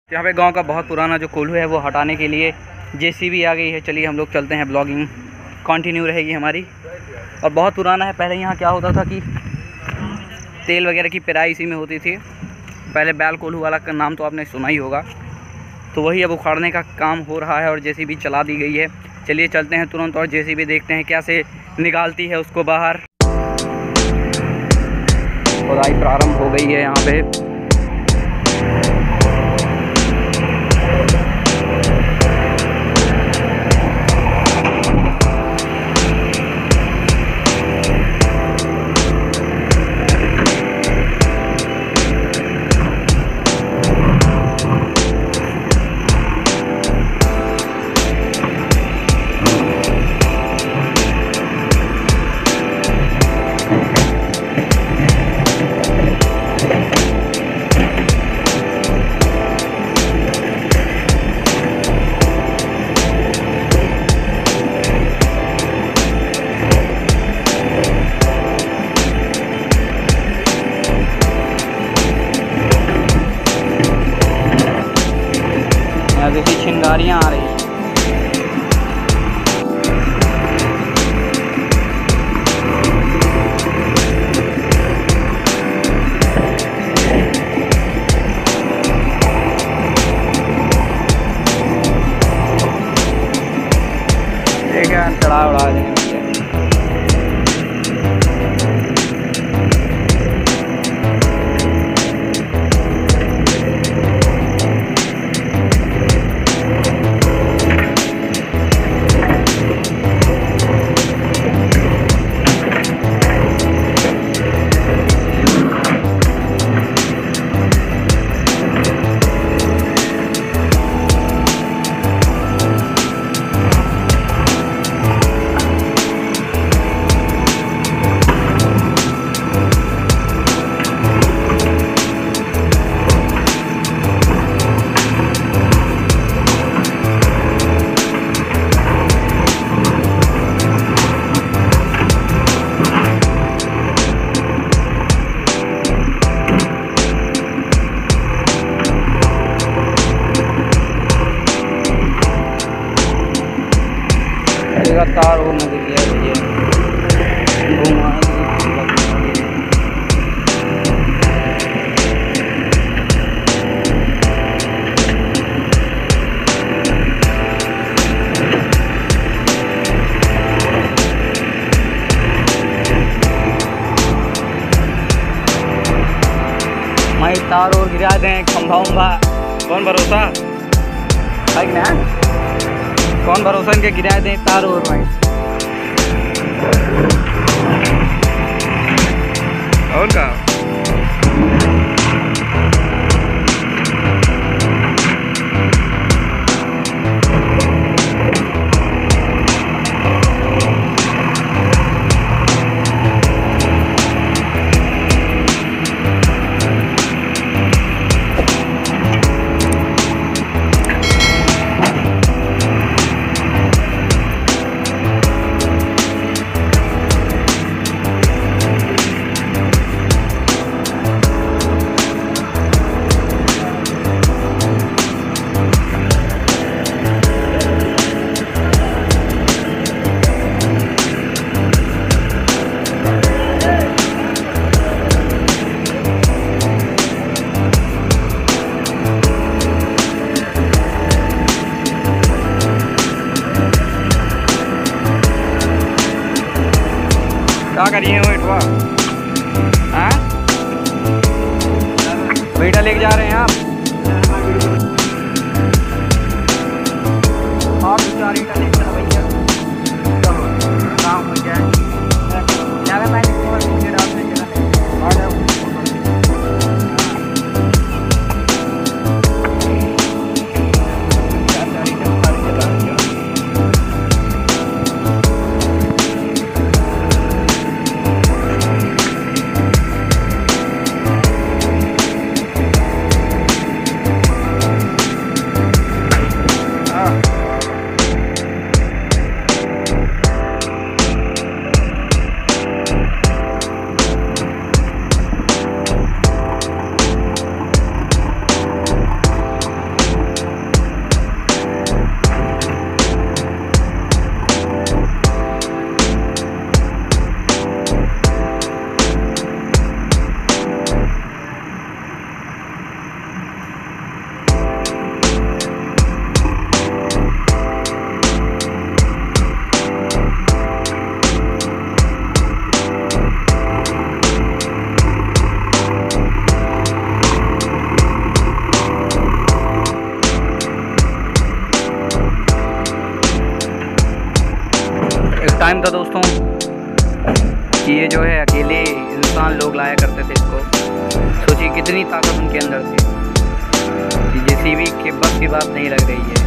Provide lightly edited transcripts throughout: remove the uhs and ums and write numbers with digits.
यहाँ पे गांव का बहुत पुराना जो कोल्हू है वो हटाने के लिए जेसीबी आ गई है। चलिए हम लोग चलते हैं, ब्लॉगिंग कंटिन्यू रहेगी हमारी। और बहुत पुराना है। पहले यहाँ क्या होता था कि तेल वगैरह की पेराई इसी में होती थी। पहले बैल कोल्हू वाला का नाम तो आपने सुना ही होगा। तो वही अब उखाड़ने का काम हो रहा है और जेसीबी चला दी गई है। चलिए चलते हैं तुरंत और जेसीबी देखते हैं कैसे निकालती है उसको बाहर। खुदाई प्रारंभ हो गई है यहाँ पे। देखिए चिंगारियाँ आ रही हैं। ठीक है, चढ़ा उड़ा देंगे। तार वो मुझे लिया ये मैं तार और गिरा दें खंभा उम्भा। कौन भरोसा है ना, कौन भरोसा इनके गिरा दें तार और भाई। और का क्या करिए वो इटवा? हाँ, बेटा लेके जा रहे हैं आप? आप 4 ईटा लेके जा भैया, चलो काम हो जाए। ज़्यादा टाइम मुझे डाल देंगे आ जाओ। टाइम था दोस्तों कि ये जो है अकेले इंसान लोग लाया करते थे इसको। सोचिए कितनी ताकत उनके अंदर थी। जेसीबी के बस की बात नहीं लग रही है।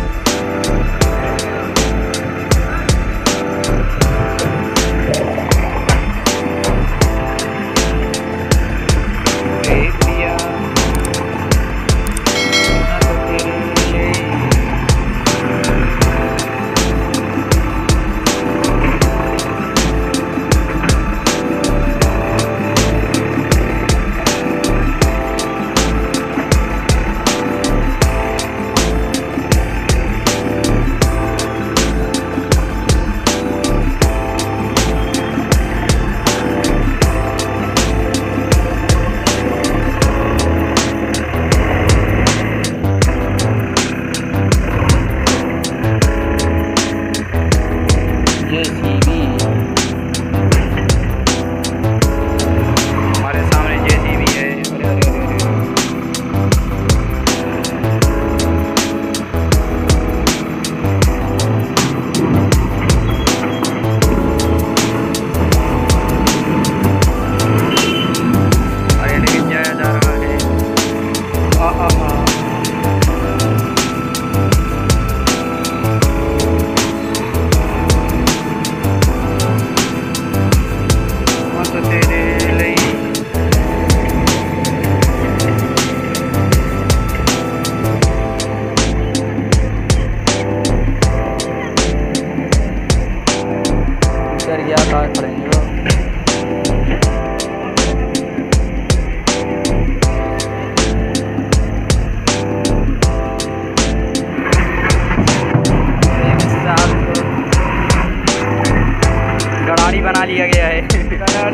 बना लिया गया है। गड़ाड़ी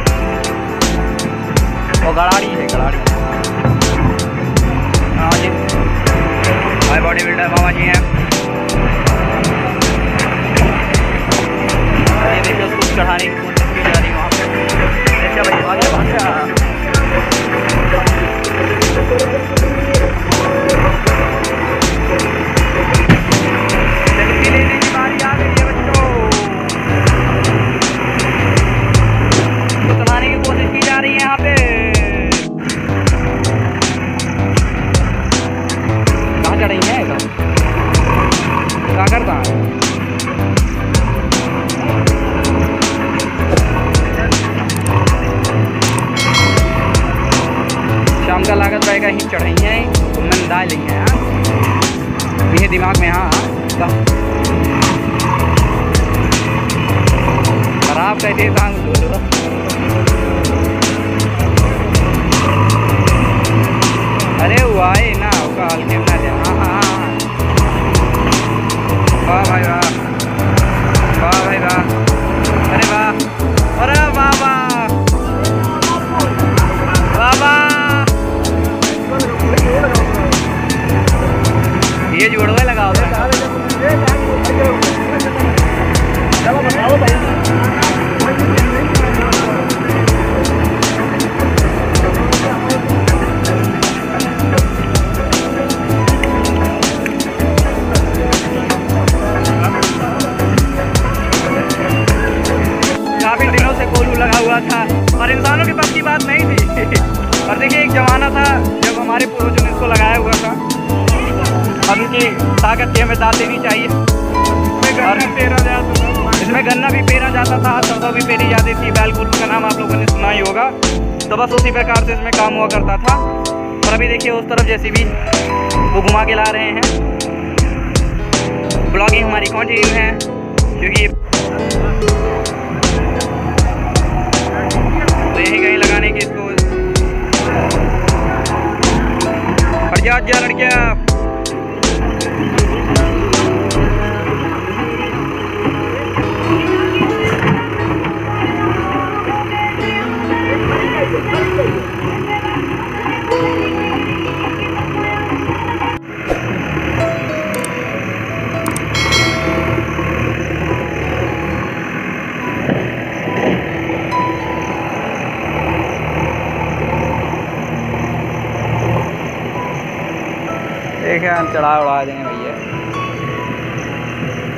वो गड़ाड़ी है, गड़ाड़ी। हाँ जी, भाई बॉडी बिल्डर मामा जी हैं। ये देखिए उसको चढ़ाने की कोशिश की जा रही है वहाँ पे। देखिए भाई आगे भाग का लागत रहेगा ही चढ़ाई है मन डाल लेंगे। हाँ ये दिमाग में। हाँ खराब कहते अरे हुआ है ना काल के ना दे। हाँ हाँ वाह भाई वाह, वाह भाई वाह, अरे वाह, अरे वाह वाह वाह वाह। ये जुड़वा लगाओ काफी दिनों से कोल्हू लगा हुआ था और इंसानों के पास की बात नहीं थी। और देखिए एक जमाना था जब हमारे पूर्वजों ने इसको लगाया हुआ था। अब इनकी ताकत की हमें दाद देनी चाहिए। इसमें गन्ना भी पेरा जाता था, सरसों भी पेरी जाती थी। बैल कोल्हू का नाम आप लोगों ने सुना ही होगा। तो बस उसी प्रकार से इसमें काम हुआ करता था। और अभी देखिए उस तरफ जेसीबी वो घुमा के ला रहे हैं। ब्लॉगिंग हमारी कंटिन्यू है क्योंकि तो यही कहीं लगाने की इसको जा लड़कियाँ। देखे हम चढ़ा उड़ा देंगे भैया।